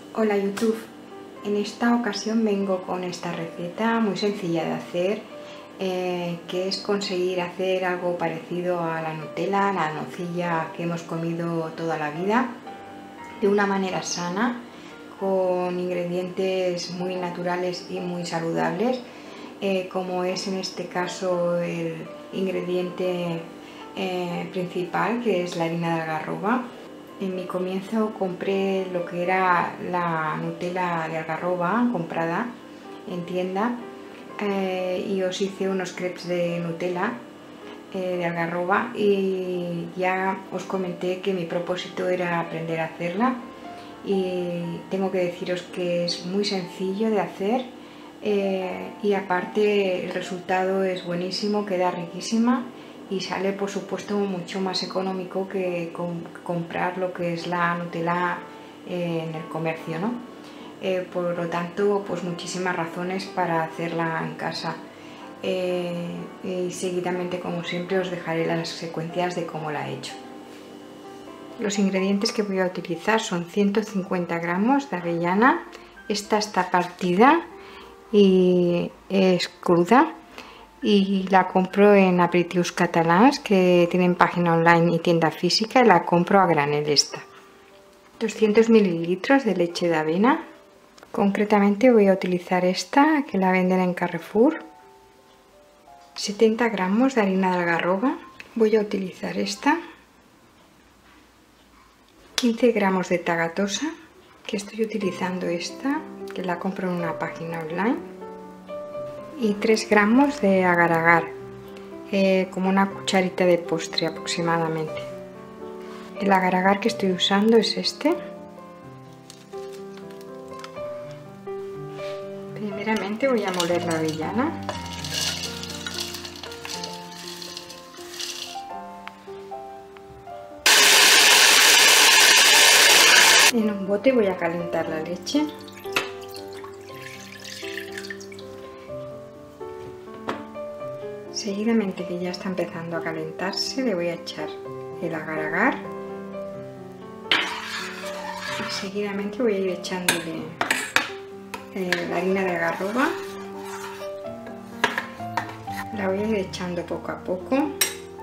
Hola YouTube, en esta ocasión vengo con esta receta muy sencilla de hacer, que es conseguir hacer algo parecido a la Nutella, la nocilla que hemos comido toda la vida, de una manera sana, con ingredientes muy naturales y muy saludables, como es en este caso el ingrediente principal, que es la harina de algarroba. En mi comienzo compré lo que era la Nutella de algarroba comprada en tienda, y os hice unos crepes de Nutella de algarroba, y ya os comenté que mi propósito era aprender a hacerla, y tengo que deciros que es muy sencillo de hacer, y aparte el resultado es buenísimo, queda riquísima y sale por supuesto mucho más económico que comprar lo que es la Nutella en el comercio, ¿no? Por lo tanto, pues muchísimas razones para hacerla en casa. Y seguidamente, como siempre, os dejaré las secuencias de cómo la he hecho. Los ingredientes que voy a utilizar son 150 gramos de avellana. Esta está partida y es cruda, y la compro en Aperitius Catalans, que tienen página online y tienda física, y la compro a granel esta. 200 mililitros de leche de avena, concretamente voy a utilizar esta que la venden en Carrefour. 70 gramos de harina de algarroba, voy a utilizar esta. 15 gramos de tagatosa, que estoy utilizando esta, que la compro en una página online. Y 3 gramos de agar-agar, como una cucharita de postre aproximadamente. El agar-agar que estoy usando es este. Primeramente voy a moler la avellana. En un bote voy a calentar la leche. Seguidamente, que ya está empezando a calentarse, le voy a echar el agar-agar. Y seguidamente voy a ir echándole la harina de algarroba. La voy a ir echando poco a poco.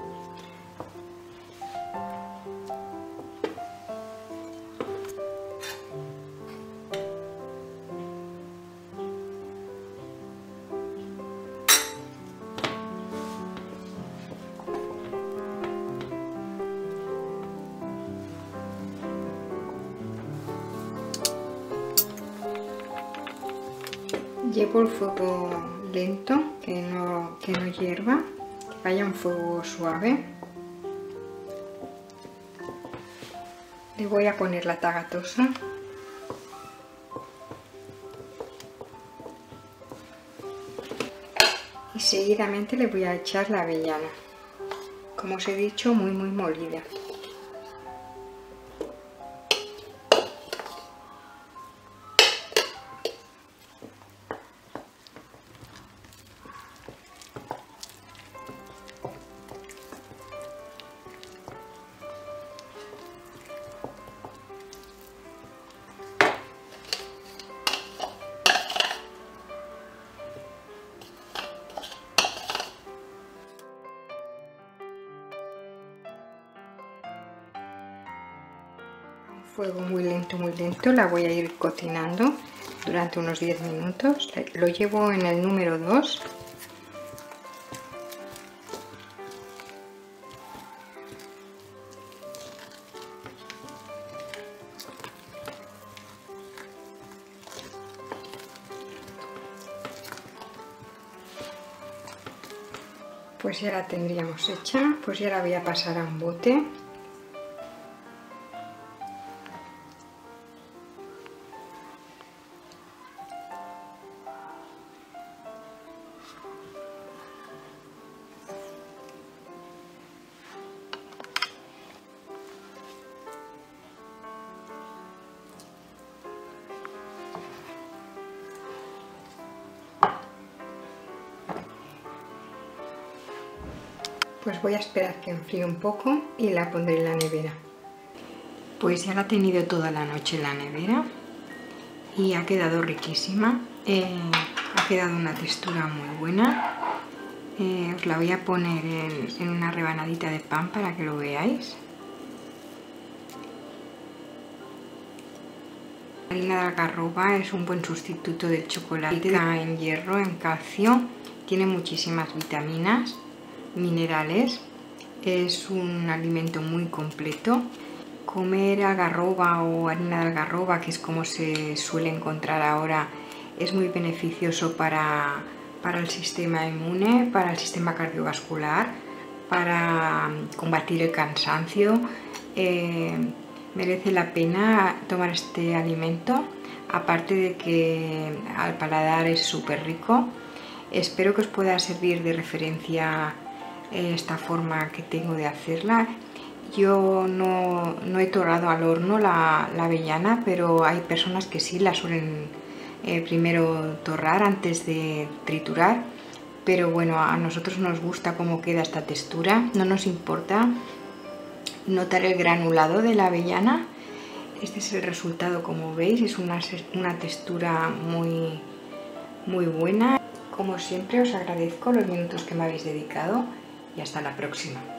Llevo el fuego lento, que no hierva, que vaya un fuego suave. Le voy a poner la tagatosa. Y seguidamente le voy a echar la avellana, como os he dicho, muy molida. Fuego muy lento, la voy a ir cocinando durante unos 10 minutos. Lo llevo en el número 2. Pues ya la tendríamos hecha, pues ya la voy a pasar a un bote. Pues voy a esperar que enfríe un poco y la pondré en la nevera. Pues ya la he tenido toda la noche en la nevera, y ha quedado riquísima. Ha quedado una textura muy buena. Os la voy a poner en una rebanadita de pan para que lo veáis. La harina de algarroba es un buen sustituto del chocolate, en hierro, en calcio, tiene muchísimas vitaminas, minerales, es un alimento muy completo. Comer algarroba o harina de algarroba, que es como se suele encontrar ahora, es muy beneficioso para el sistema inmune, para el sistema cardiovascular, para combatir el cansancio. Merece la pena tomar este alimento, aparte de que al paladar es súper rico. Espero que os pueda servir de referencia esta forma que tengo de hacerla. Yo no he torrado al horno la avellana, pero hay personas que sí la suelen primero torrar antes de triturar. Pero bueno, a nosotros nos gusta cómo queda esta textura, no nos importa notar el granulado de la avellana. Este es el resultado, como veis, es una textura muy buena. Como siempre, os agradezco los minutos que me habéis dedicado y hasta la próxima.